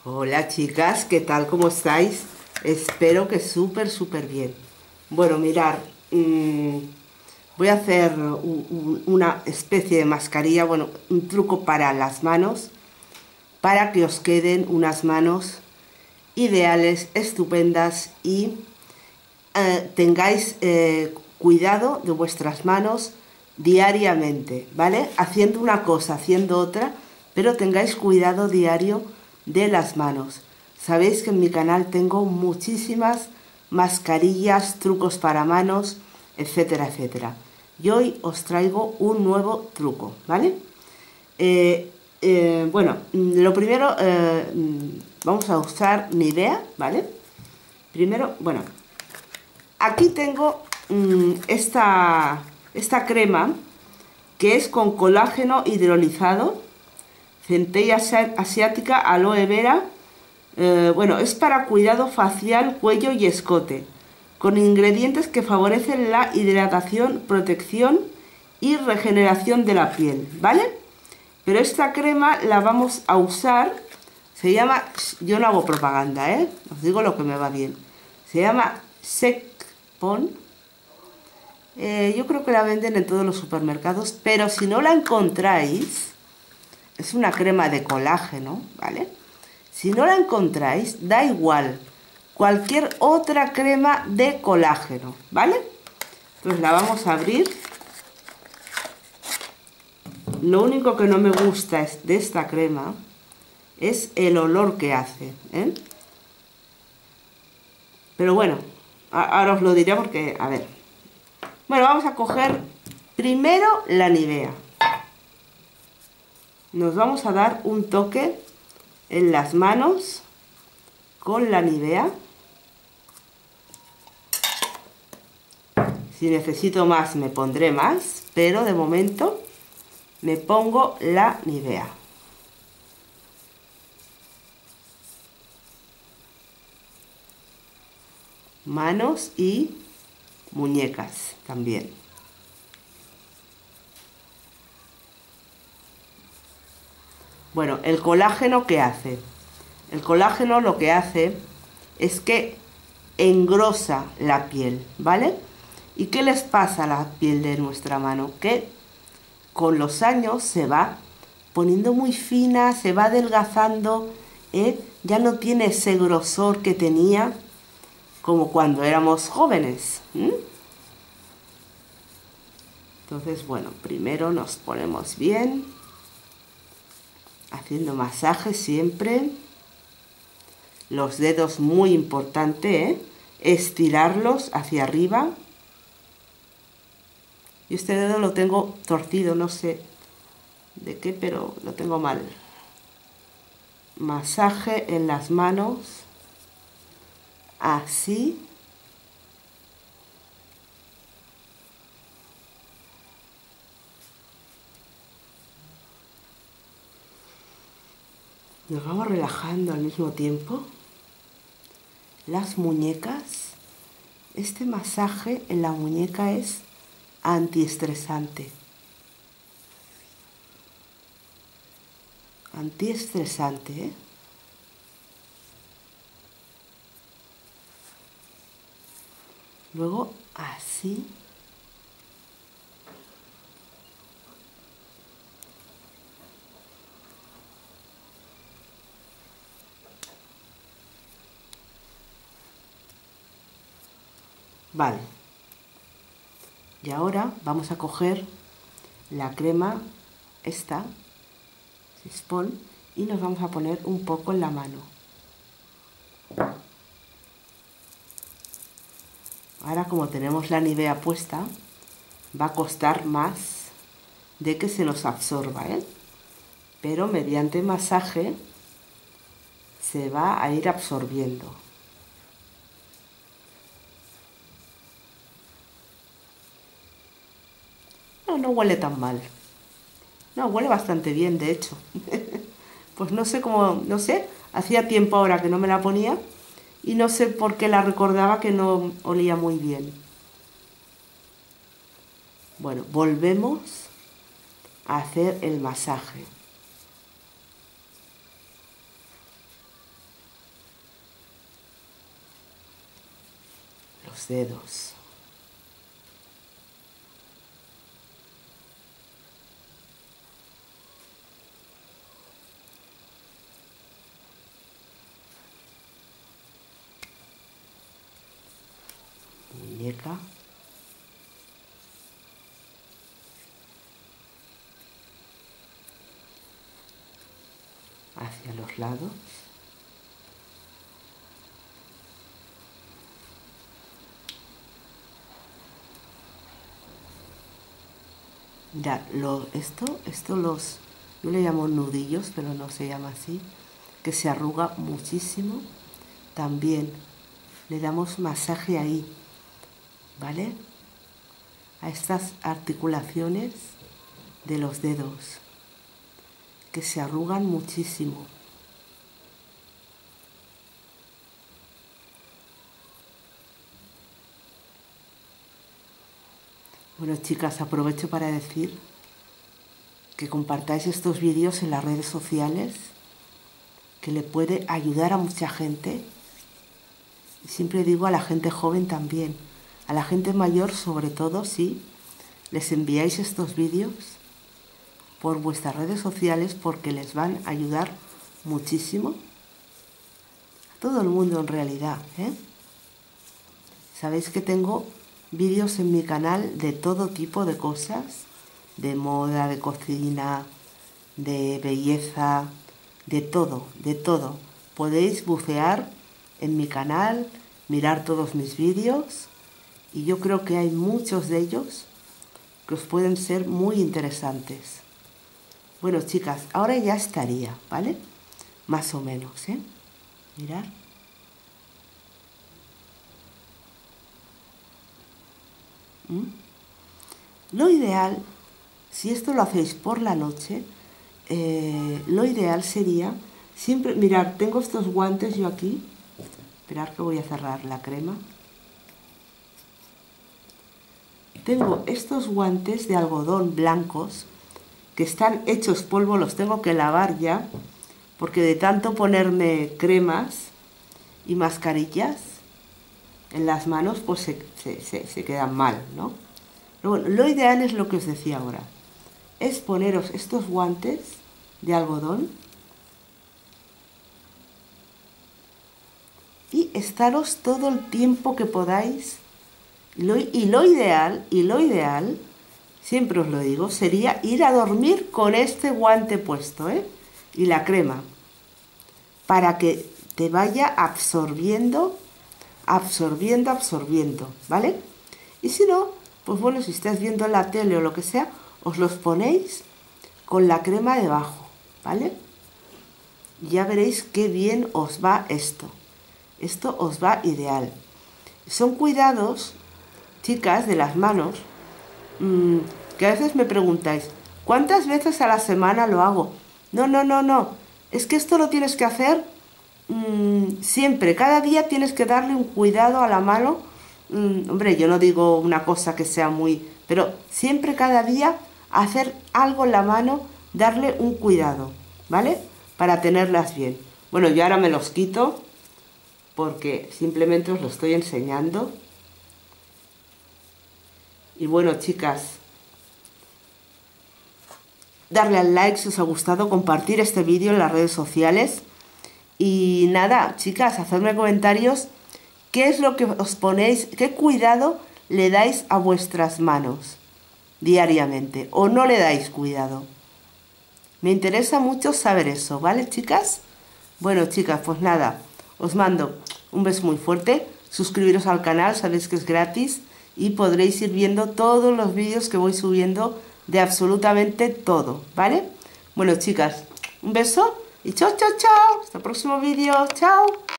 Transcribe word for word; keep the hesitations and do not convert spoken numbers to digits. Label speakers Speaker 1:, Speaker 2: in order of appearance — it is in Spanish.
Speaker 1: Hola chicas, ¿qué tal? ¿Cómo estáis? Espero que súper, súper bien. Bueno, mirar, mmm, voy a hacer un- un- una especie de mascarilla, bueno, un truco para las manos, para que os queden unas manos ideales, estupendas y eh, tengáis eh, cuidado de vuestras manos diariamente, ¿vale? Haciendo una cosa, haciendo otra, pero tengáis cuidado diario de las manos. Sabéis que en mi canal tengo muchísimas mascarillas, trucos para manos, etcétera, etcétera. Y hoy os traigo un nuevo truco, ¿vale? Eh, eh, bueno, lo primero, eh, vamos a usar Nivea, ¿vale? Primero, bueno, aquí tengo mmm, esta, esta crema que es con colágeno hidrolizado, centella asiática, aloe vera. Eh, bueno, es para cuidado facial, cuello y escote, con ingredientes que favorecen la hidratación, protección y regeneración de la piel, ¿vale? Pero esta crema la vamos a usar, se llama, yo no hago propaganda, ¿eh? Os digo lo que me va bien. Se llama Secpon. Eh, yo creo que la venden en todos los supermercados, pero si no la encontráis, es una crema de colágeno, ¿vale? Si no la encontráis, da igual, cualquier otra crema de colágeno, ¿vale? Entonces la vamos a abrir. Lo único que no me gusta es de esta crema es el olor que hace, ¿eh? Pero bueno, ahora os lo diré porque, a ver. Bueno, vamos a coger primero la Nivea. Nos vamos a dar un toque en las manos con la Nivea. Si necesito más me pondré más, pero de momento me pongo la Nivea. Manos y muñecas también. Bueno, el colágeno, ¿qué hace? El colágeno lo que hace es que engrosa la piel, ¿vale? ¿Y qué les pasa a la piel de nuestra mano? Que con los años se va poniendo muy fina, se va adelgazando, ¿eh? Ya no tiene ese grosor que tenía como cuando éramos jóvenes. ¿Mm? Entonces, bueno, primero nos ponemos bien, haciendo masaje siempre. Los dedos muy importante, ¿eh? Estirarlos hacia arriba. Y este dedo lo tengo torcido, no sé de qué, pero lo tengo mal. Masaje en las manos, así. Nos vamos relajando al mismo tiempo. Las muñecas. Este masaje en la muñeca es antiestresante. Antiestresante, ¿eh? Luego así. Vale. Y ahora vamos a coger la crema esta, Spon, y nos vamos a poner un poco en la mano. Ahora, como tenemos la Nivea puesta, va a costar más de que se nos absorba, ¿eh? Pero mediante masaje se va a ir absorbiendo. No, no huele tan mal. No, huele bastante bien, de hecho. Pues no sé cómo, no sé, hacía tiempo ahora que no me la ponía y no sé por qué la recordaba que no olía muy bien. Bueno, volvemos a hacer el masaje. los dedos. Muñeca. Hacia los lados. Mirad, lo, esto, esto los, yo le llamo nudillos, pero no se llama así, que se arruga muchísimo. También le damos masaje ahí, ¿vale? A estas articulaciones de los dedos, que se arrugan muchísimo. Bueno, chicas, aprovecho para decir que compartáis estos vídeos en las redes sociales, que le puede ayudar a mucha gente. Y siempre digo a la gente joven también, a la gente mayor sobre todo, sí, les enviáis estos vídeos por vuestras redes sociales porque les van a ayudar muchísimo. A todo el mundo en realidad, ¿eh? Sabéis que tengo vídeos en mi canal de todo tipo de cosas, de moda, de cocina, de belleza, de todo, de todo. Podéis bucear en mi canal, mirar todos mis vídeos y yo creo que hay muchos de ellos que os pueden ser muy interesantes. Bueno, chicas, ahora ya estaría, ¿vale? Más o menos, ¿eh? Mirad. ¿Mm? Lo ideal, si esto lo hacéis por la noche, eh, lo ideal sería siempre, mirad, tengo estos guantes yo aquí, esperad que voy a cerrar la crema. Tengo estos guantes de algodón blancos que están hechos polvo, los tengo que lavar ya, porque de tanto ponerme cremas y mascarillas en las manos, pues se, se, se, se quedan mal, ¿no? Pero bueno, lo ideal es lo que os decía ahora, es poneros estos guantes de algodón y estaros todo el tiempo que podáis. Y lo, y lo ideal, y lo ideal, siempre os lo digo, sería ir a dormir con este guante puesto, ¿eh? Y la crema, para que te vaya absorbiendo, absorbiendo, absorbiendo, ¿vale? Y si no, pues bueno, si estás viendo la tele o lo que sea, os los ponéis con la crema debajo, ¿vale? Ya veréis qué bien os va esto. Esto os va ideal. Son cuidados, chicas, de las manos, mmm, que a veces me preguntáis, ¿cuántas veces a la semana lo hago? No, no, no, no. Es que esto lo tienes que hacer mmm, siempre. Cada día tienes que darle un cuidado a la mano. Mm, hombre, yo no digo una cosa que sea muy... Pero siempre, cada día, hacer algo en la mano, darle un cuidado, ¿vale? Para tenerlas bien. Bueno, yo ahora me los quito porque simplemente os lo estoy enseñando. Y bueno, chicas, darle al like si os ha gustado, compartir este vídeo en las redes sociales. Y nada, chicas, hacedme comentarios qué es lo que os ponéis, qué cuidado le dais a vuestras manos diariamente o no le dais cuidado. Me interesa mucho saber eso, ¿vale, chicas? Bueno, chicas, pues nada, os mando un beso muy fuerte. Suscribiros al canal, sabéis que es gratis y podréis ir viendo todos los vídeos que voy subiendo de absolutamente todo, ¿vale? Bueno, chicas, un beso y chao, chao, chao. Hasta el próximo vídeo. Chao.